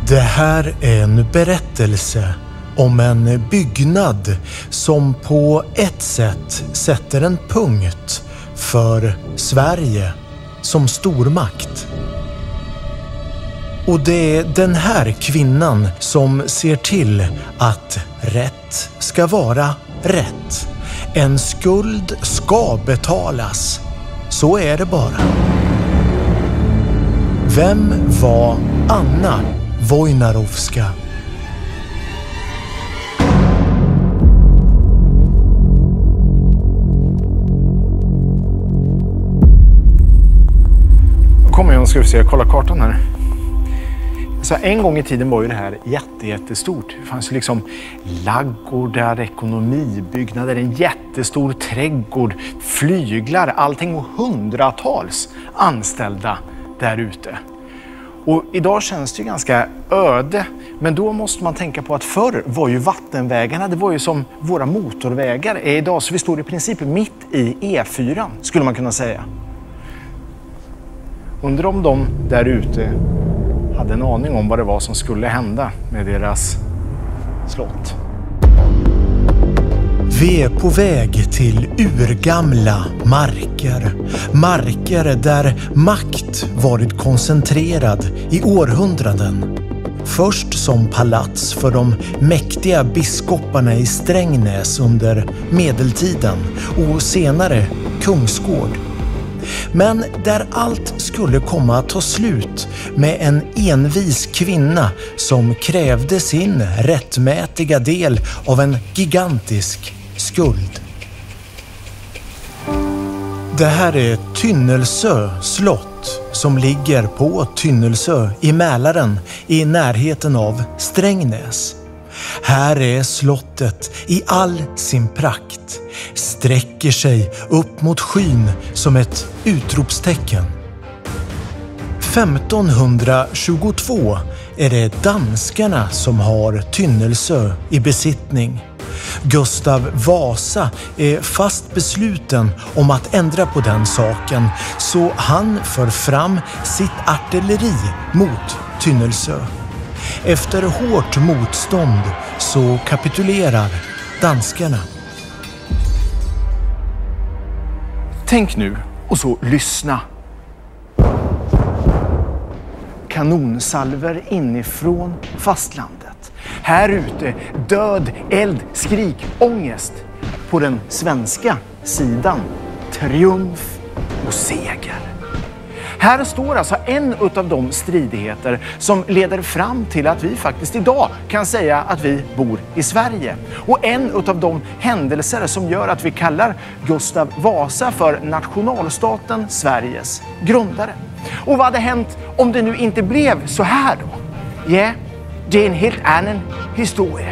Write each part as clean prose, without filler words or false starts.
Det här är en berättelse om en byggnad som på ett sätt sätter en punkt för Sverige som stormakt. Och det är den här kvinnan som ser till att rätt ska vara rätt. En skuld ska betalas. Så är det bara. Vem var Anna Wojnarowska? Kom igen, ska vi se, kolla kartan här. Så en gång i tiden var ju det här jättestort. Det fanns ju liksom laggårdar, ekonomibyggnader, en jättestor trädgård, flyglar, allting och hundratals anställda där ute. Och idag känns det ju ganska öde, men då måste man tänka på att förr var ju vattenvägarna, det var ju som våra motorvägar är idag, så vi står i princip mitt i E4 skulle man kunna säga. Undrar om de där ute hade en aning om vad det var som skulle hända med deras slott. Vi är på väg till urgamla marker. Marker där makt varit koncentrerad i århundraden. Först som palats för de mäktiga biskoparna i Strängnäs under medeltiden och senare kungsgård. Men där allt skulle komma att ta slut med en envis kvinna som krävde sin rättmätiga del av en gigantisk skuld. Det här är Tynnelsö slott som ligger på Tynnelsö i Mälaren i närheten av Strängnäs. Här är slottet i all sin prakt, sträcker sig upp mot skyn som ett utropstecken. 1522 är det danskarna som har Tynnelsö i besittning. Gustav Vasa är fast besluten om att ändra på den saken, så han för fram sitt artilleri mot Tynnelsö. Efter hårt motstånd så kapitulerar danskarna. Tänk nu och så lyssna. Kanonsalver inifrån fastlandet. Här ute död, eld, skrik, ångest. På den svenska sidan triumf och seger. Här står alltså en av de stridigheter som leder fram till att vi faktiskt idag kan säga att vi bor i Sverige. Och en av de händelser som gör att vi kallar Gustav Vasa för nationalstaten Sveriges grundare. Och vad hade hänt om det nu inte blev så här då? Ja, det är en helt annan historia.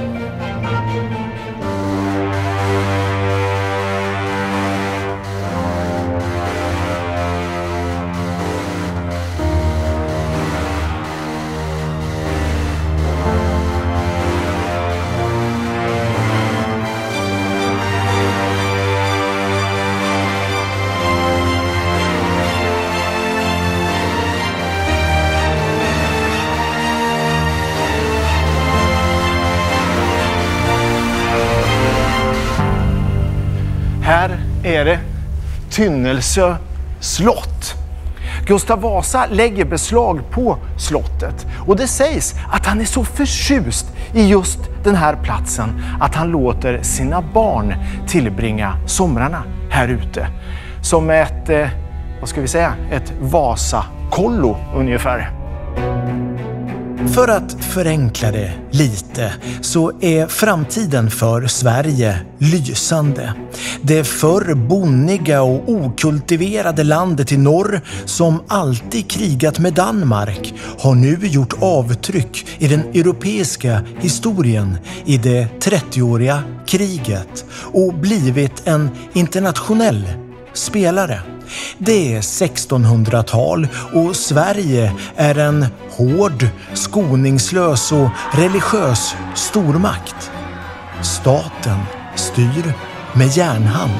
Här är det Tynnelsö slott. Gustav Vasa lägger beslag på slottet och det sägs att han är så förtjust i just den här platsen att han låter sina barn tillbringa somrarna här ute. Som ett, vad ska vi säga, ett Vasakollo ungefär. För att förenkla det lite så är framtiden för Sverige lysande. Det förr bonniga och okultiverade landet i norr som alltid krigat med Danmark har nu gjort avtryck i den europeiska historien i det 30-åriga kriget och blivit en internationell spelare. Det är 1600-tal och Sverige är en hård, skoningslös och religiös stormakt. Staten styr med järnhand.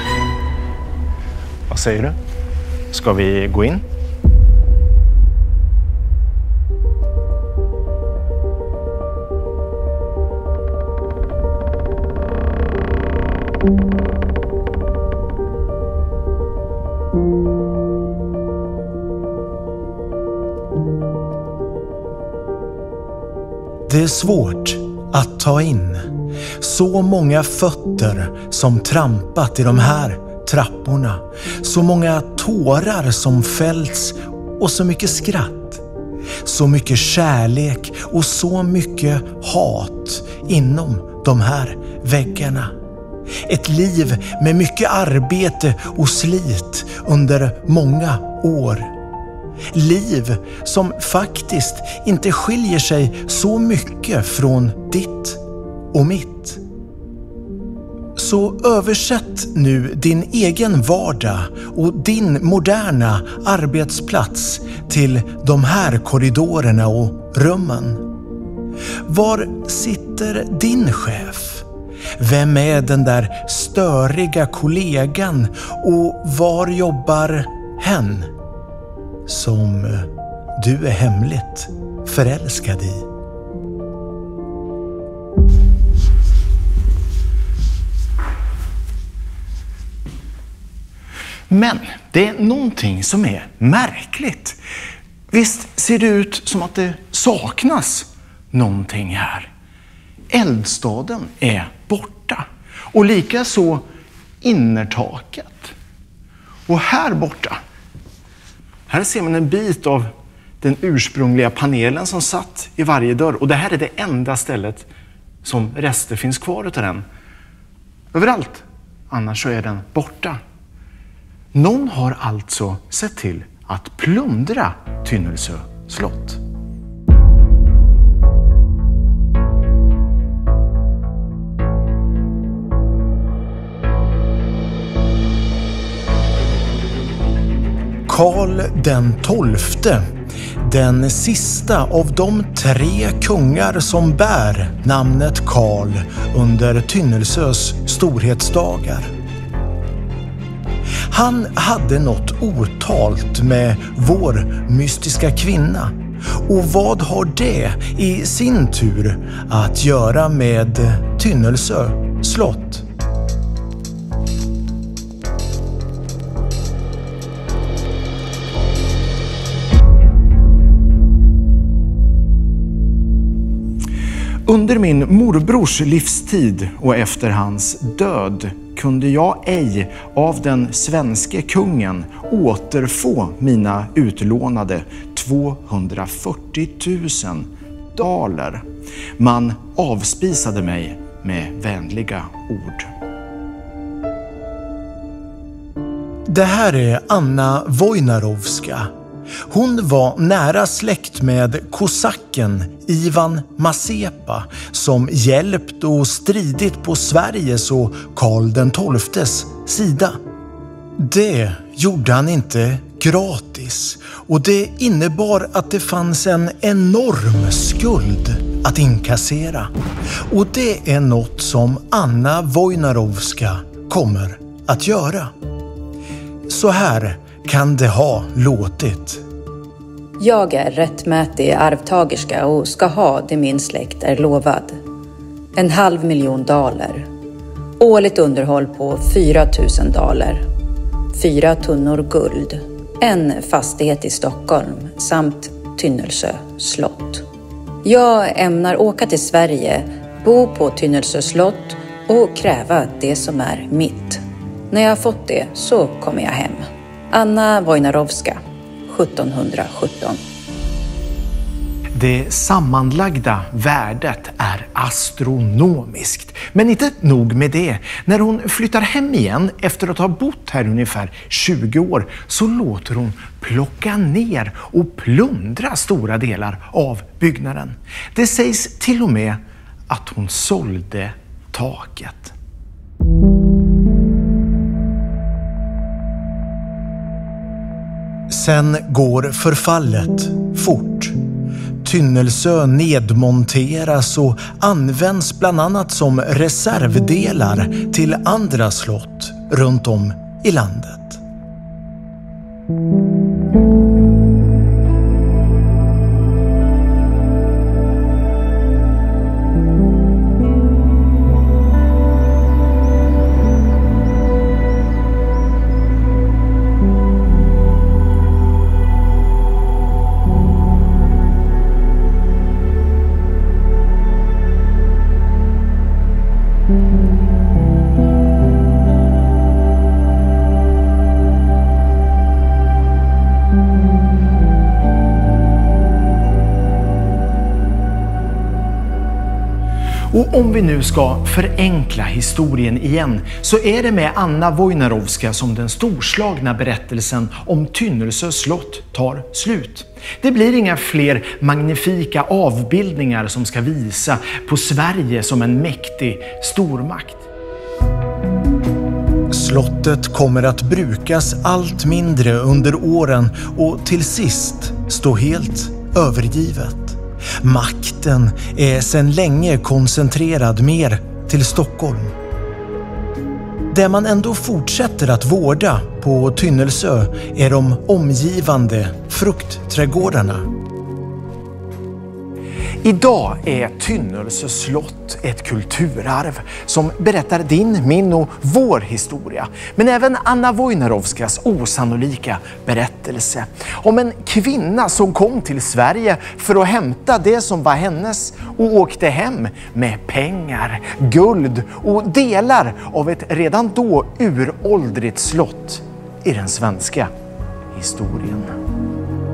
Vad säger du? Ska vi gå in? Det är svårt att ta in. Så många fötter som trampat i de här trapporna. Så många tårar som fällts och så mycket skratt. Så mycket kärlek och så mycket hat inom de här väggarna. Ett liv med mycket arbete och slit under många år. Liv som faktiskt inte skiljer sig så mycket från ditt och mitt. Så översätt nu din egen vardag och din moderna arbetsplats till de här korridorerna och rummen. Var sitter din chef? Vem är den där störiga kollegan och var jobbar hen som du är hemligt förälskad i? Men det är någonting som är märkligt. Visst ser det ut som att det saknas någonting här. Eldstaden är borta. Och likaså innertaket. Och här borta, här ser man en bit av den ursprungliga panelen som satt i varje dörr. Och det här är det enda stället som rester finns kvar av den. Överallt, annars så är den borta. Någon har alltså sett till att plundra Tynnelsö slott. Karl den XII, den sista av de 3 kungar som bär namnet Karl under Tynnelsös storhetsdagar. Han hade något otalt med vår mystiska kvinna. Och vad har det i sin tur att göra med Tynnelsö slott? Under min morbrors livstid och efter hans död kunde jag ej av den svenske kungen återfå mina utlånade 240 000 daler. Man avspisade mig med vänliga ord. Det här är Anna Wojnarowska. Hon var nära släkt med kosacken Ivan Mazepa som hjälpt och stridit på Sveriges och Karl den XII:s sida. Det gjorde han inte gratis och det innebar att det fanns en enorm skuld att inkassera. Och det är något som Anna Wojnarowska kommer att göra. Så här kan det ha låtit. Jag är rättmätig arvtagerska och ska ha det min släkt är lovad. 500 000 daler. Årligt underhåll på 4 000 daler. 4 tunnor guld. En fastighet i Stockholm samt Tynnelsö slott. Jag ämnar åka till Sverige, bo på Tynnelsö slott och kräva det som är mitt. När jag har fått det så kommer jag hem. Anna Wojnarowska, 1717. Det sammanlagda värdet är astronomiskt. Men inte nog med det. När hon flyttar hem igen efter att ha bott här ungefär 20 år så låter hon plocka ner och plundra stora delar av byggnaden. Det sägs till och med att hon sålde taket. Sen går förfallet fort. Tynnelsö nedmonteras och används bland annat som reservdelar till andra slott runt om i landet. Och om vi nu ska förenkla historien igen så är det med Anna Wojnarowska som den storslagna berättelsen om Tynnelsö slott tar slut. Det blir inga fler magnifika avbildningar som ska visa på Sverige som en mäktig stormakt. Slottet kommer att brukas allt mindre under åren och till sist stå helt övergivet. Makten är sedan länge koncentrerad mer till Stockholm. Det man ändå fortsätter att vårda på Tynnelsö är de omgivande fruktträdgårdarna. Idag är Tynnelsö slott ett kulturarv som berättar din, min och vår historia. Men även Anna Wojnarowskas osannolika berättelse om en kvinna som kom till Sverige för att hämta det som var hennes och åkte hem med pengar, guld och delar av ett redan då uråldrigt slott i den svenska historien.